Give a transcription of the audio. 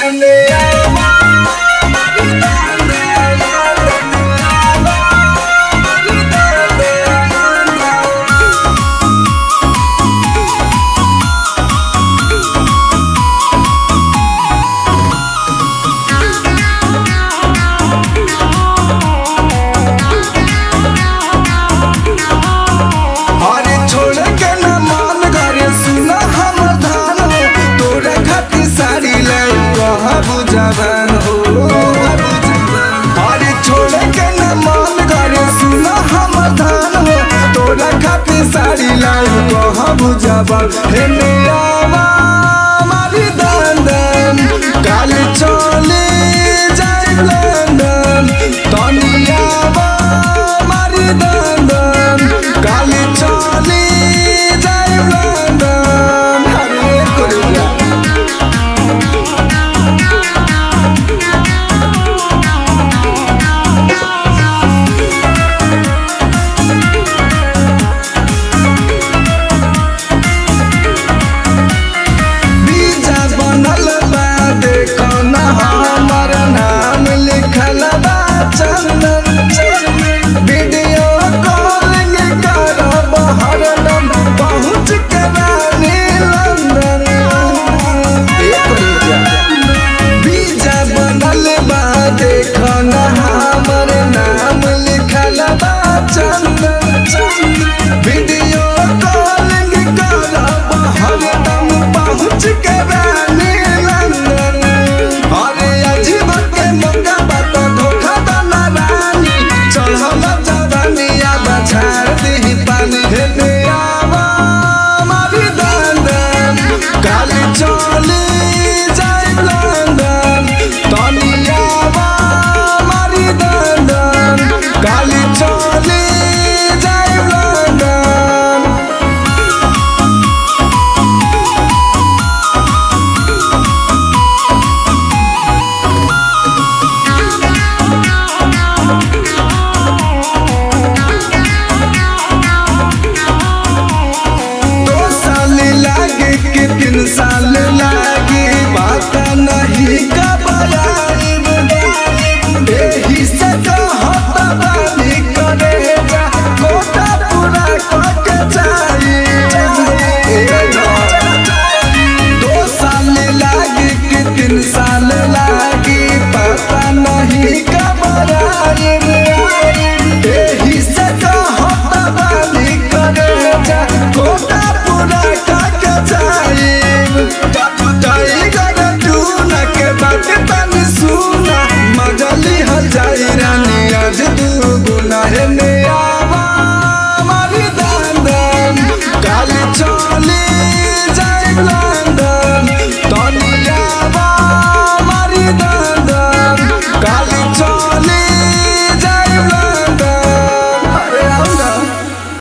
बुझावन हो अरे छोड़ के न मन करे सुना हम धान हो तोरा खातिर साड़ी लाई कहाँ बुझावन हे मेरा मारी दंदन काल चले जाए लंदन तनिया मारी दंदन काल चले जाए लंदन हरे कोरिया वीडियो कॉलिंग करब हरदम पहुँच के रानी लंदन अरे अजीब के मौका बात धोखा दला रानी चढ़ल जवानिया बछाड़ दी पानी हे मेरा मारी दंदन काल चली जाए लंदन तनिया मारी दंदन काल चली साल लागी बात नहीं घबराइब एही से कहत बानी करे जा कोटा पूरा करके जाइब 2 साल लागी कि 3 साल लागी पता नहीं घबराइब एही से कहत बानी करे जा कोटा पूरा करके जाइब टाइगर टूना के बात तनी सुना